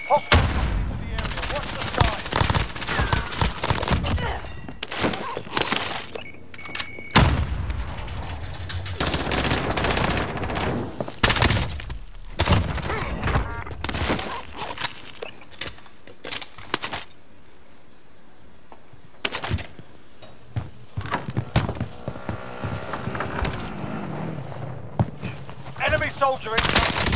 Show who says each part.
Speaker 1: Hostile dropping into the area. Watch the skies. Enemy soldier incoming.